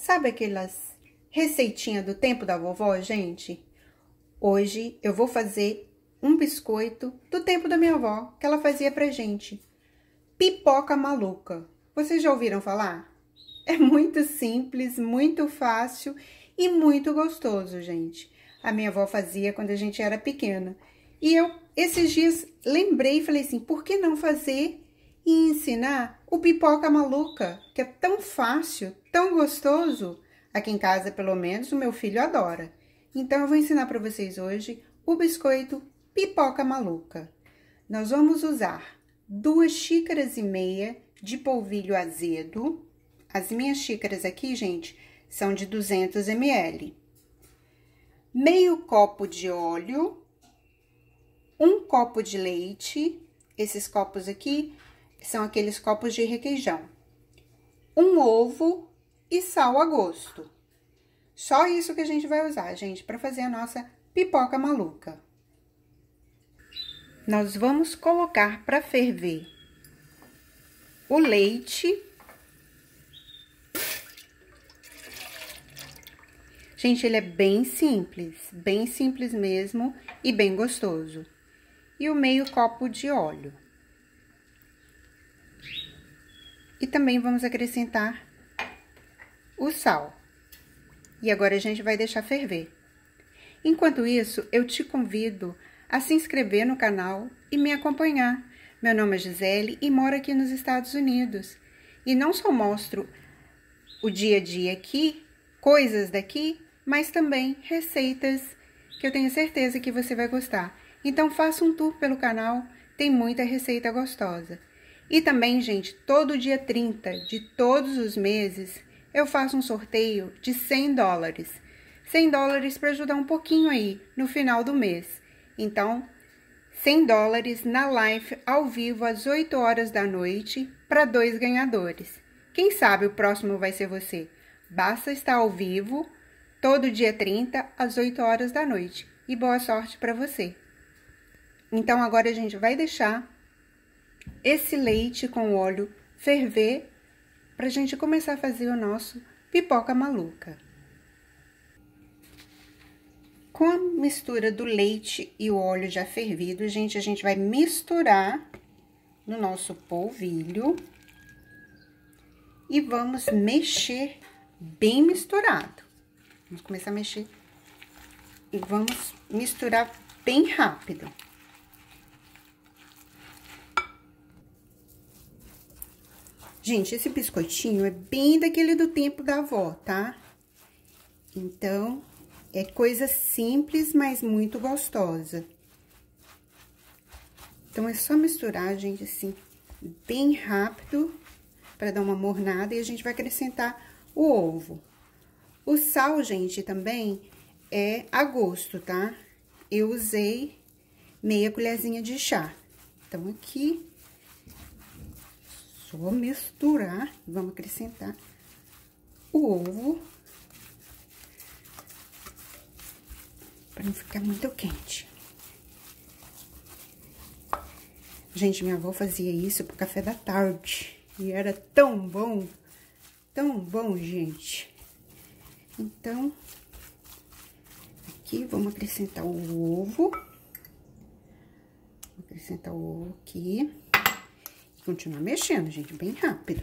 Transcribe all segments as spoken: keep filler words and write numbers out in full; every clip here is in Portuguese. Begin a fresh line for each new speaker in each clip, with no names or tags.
Sabe aquelas receitinhas do tempo da vovó, gente? Hoje eu vou fazer um biscoito do tempo da minha avó, que ela fazia pra gente. Pipoca maluca. Vocês já ouviram falar? É muito simples, muito fácil e muito gostoso, gente. A minha avó fazia quando a gente era pequena. E eu, esses dias, lembrei e falei assim, por que não fazer e ensinar o pipoca maluca, que é tão fácil, tão gostoso? Aqui em casa, pelo menos, o meu filho adora. Então, eu vou ensinar para vocês hoje o biscoito pipoca maluca. Nós vamos usar duas xícaras e meia de polvilho azedo. As minhas xícaras aqui, gente, são de duzentos mililitros. Meio copo de óleo, um copo de leite. Esses copos aqui são aqueles copos de requeijão. Um ovo e sal a gosto. Só isso que a gente vai usar, gente, para fazer a nossa pipoca maluca. Nós vamos colocar para ferver o leite. Gente, ele é bem simples, bem simples mesmo e bem gostoso. E o meio copo de óleo. E também vamos acrescentar o sal. E agora a gente vai deixar ferver. Enquanto isso, eu te convido a se inscrever no canal e me acompanhar. Meu nome é Gisele e moro aqui nos Estados Unidos. E não só mostro o dia a dia aqui, coisas daqui, mas também receitas que eu tenho certeza que você vai gostar. Então, faça um tour pelo canal, tem muita receita gostosa. E também, gente, todo dia trinta de todos os meses, eu faço um sorteio de cem dólares. cem dólares para ajudar um pouquinho aí no final do mês. Então, cem dólares na live ao vivo às oito horas da noite para dois ganhadores. Quem sabe o próximo vai ser você. Basta estar ao vivo todo dia trinta às oito horas da noite. E boa sorte para você. Então, agora a gente vai deixar esse leite com óleo ferver pra gente começar a fazer o nosso pipoca maluca. Com a mistura do leite e o óleo já fervido, gente, a gente vai misturar no nosso polvilho e vamos mexer bem misturado. Vamos começar a mexer e vamos misturar bem rápido. Gente, esse biscoitinho é bem daquele do tempo da avó, tá? Então, é coisa simples, mas muito gostosa. Então, é só misturar, gente, assim, bem rápido, pra dar uma mornada, e a gente vai acrescentar o ovo. O sal, gente, também é a gosto, tá? Eu usei meia colherzinha de chá. Então, aqui... Só misturar, vamos acrescentar o ovo, para não ficar muito quente. Gente, minha avó fazia isso pro café da tarde, e era tão bom, tão bom, gente. Então, aqui vamos acrescentar o ovo, vou acrescentar o ovo aqui. Continuar mexendo, gente, bem rápido.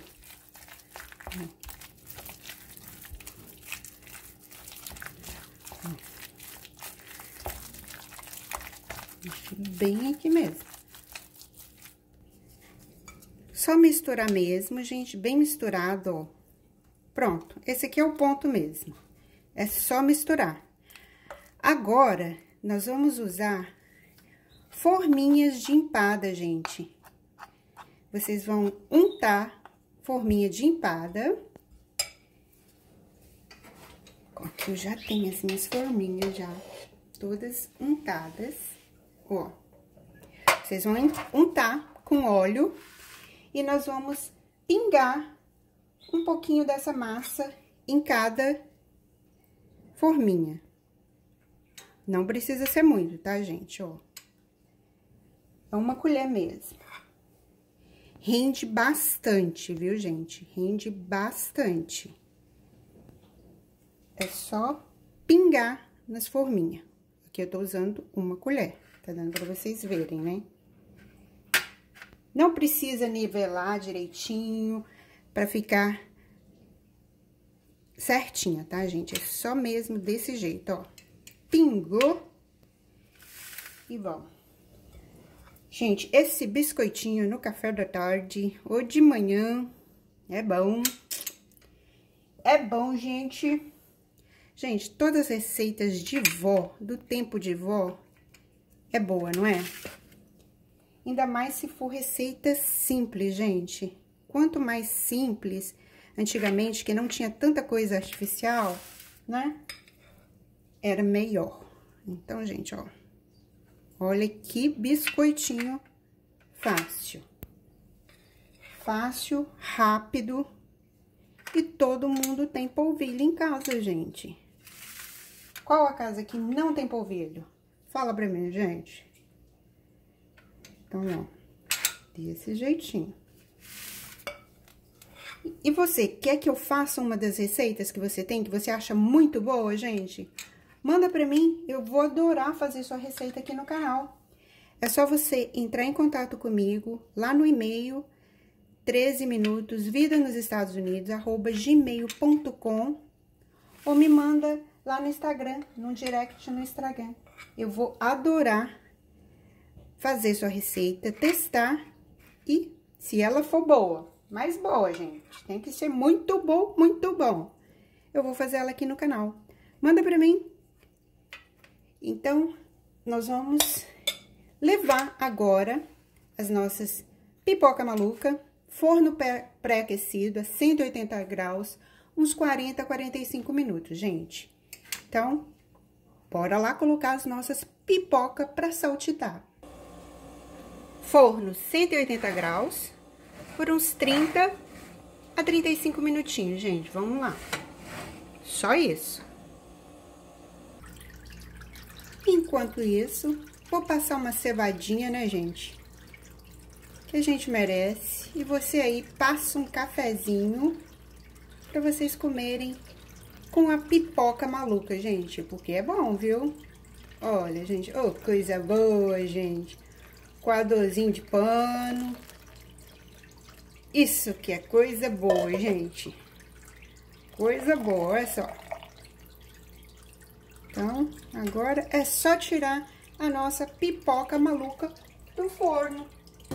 Mexer bem aqui mesmo. Só misturar mesmo, gente, bem misturado, ó. Pronto, esse aqui é o ponto mesmo. É só misturar. Agora, nós vamos usar forminhas de empada, gente. Vocês vão untar forminha de empada. Aqui eu já tenho as minhas forminhas já todas untadas, ó. Vocês vão untar com óleo e nós vamos pingar um pouquinho dessa massa em cada forminha. Não precisa ser muito, tá, gente, ó. É uma colher mesmo. Rende bastante, viu, gente? Rende bastante. é só pingar nas forminhas. Aqui eu tô usando uma colher, tá dando pra vocês verem, né? Não precisa nivelar direitinho pra ficar certinha, tá, gente? É só mesmo desse jeito, ó. Pingou. E vamos. Gente, esse biscoitinho no café da tarde ou de manhã é bom. É bom, gente. Gente, todas as receitas de vó, do tempo de vó, é boa, não é? Ainda mais se for receita simples, gente. Quanto mais simples, antigamente, que não tinha tanta coisa artificial, né? Era melhor. Então, gente, ó. Olha que biscoitinho fácil. Fácil, rápido. E todo mundo tem polvilho em casa, gente. Qual a casa que não tem polvilho? Fala pra mim, gente. Então, ó, desse jeitinho. E você, quer que eu faça uma das receitas que você tem, que você acha muito boa, gente? Manda pra mim, eu vou adorar fazer sua receita aqui no canal. É só você entrar em contato comigo, lá no e-mail, treze minutos, vida nos Estados Unidos, arroba gmail ponto com, ou me manda lá no Instagram, no direct no Instagram. Eu vou adorar fazer sua receita, testar e, se ela for boa, mais boa, gente, tem que ser muito bom, muito bom, eu vou fazer ela aqui no canal. Manda pra mim. Então, nós vamos levar agora as nossas pipoca maluca, forno pré-aquecido a cento e oitenta graus, uns quarenta, quarenta e cinco minutos, gente. Então, bora lá colocar as nossas pipoca pra saltitar. Forno cento e oitenta graus, por uns trinta a trinta e cinco minutinhos, gente. Vamos lá. Só isso. Enquanto isso, vou passar uma cevadinha, né, gente? Que a gente merece. E você aí passa um cafezinho pra vocês comerem com a pipoca maluca, gente. Porque é bom, viu? Olha, gente, oh, coisa boa, gente. Coadorzinho de pano. Isso que é coisa boa, gente. Coisa boa, olha só. Então, agora é só tirar a nossa pipoca maluca do forno.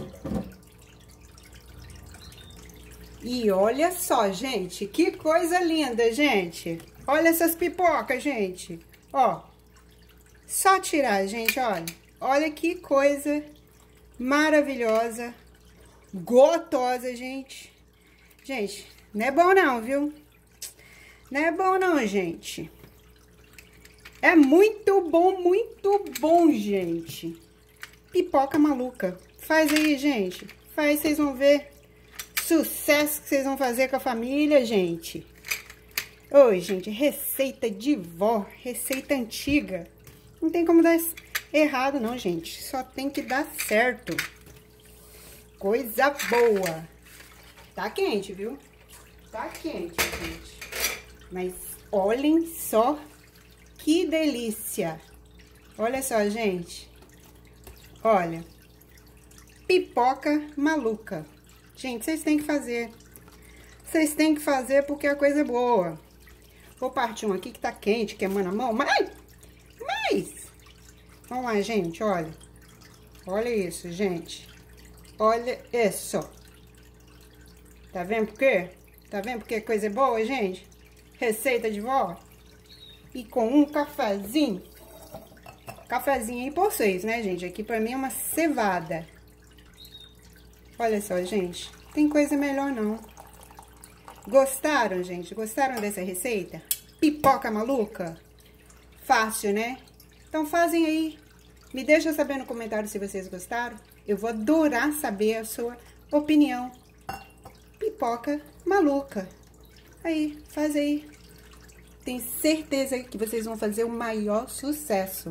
E olha só, gente, que coisa linda, gente. Olha essas pipocas, gente. Ó, só tirar, gente, olha. Olha que coisa maravilhosa, gostosa, gente. Gente, não é bom não, viu? Não é bom não, gente. É muito bom, muito bom, gente. Pipoca maluca. Faz aí, gente. Faz, vocês vão ver sucesso que vocês vão fazer com a família, gente. Oi, gente, receita de vó, receita antiga. Não tem como dar errado, não, gente. Só tem que dar certo. Coisa boa. Tá quente, viu? Tá quente, gente. Mas olhem só que delícia. Olha só, gente. Olha. Pipoca maluca. Gente, vocês têm que fazer. Vocês têm que fazer porque a coisa é boa. Vou partir um aqui que tá quente, queimando a mão. Mas, mas... Vamos lá, gente, olha. Olha isso, gente. Olha isso. Tá vendo por quê? Tá vendo porque a coisa é boa, gente? Receita de vó. E com um cafezinho. Cafezinho aí por vocês, né, gente? Aqui pra mim é uma cevada. Olha só, gente. Tem coisa melhor, não. Gostaram, gente? Gostaram dessa receita? Pipoca maluca? Fácil, né? Então, fazem aí. Me deixa saber no comentário se vocês gostaram. Eu vou adorar saber a sua opinião. Pipoca maluca. Aí, faz aí. Tenho certeza que vocês vão fazer o maior sucesso.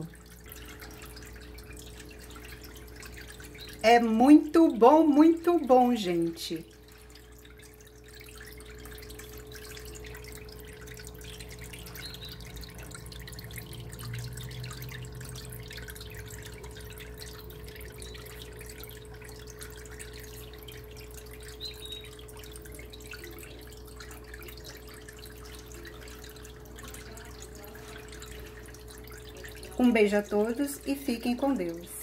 É muito bom, muito bom, gente. Um beijo a todos e fiquem com Deus.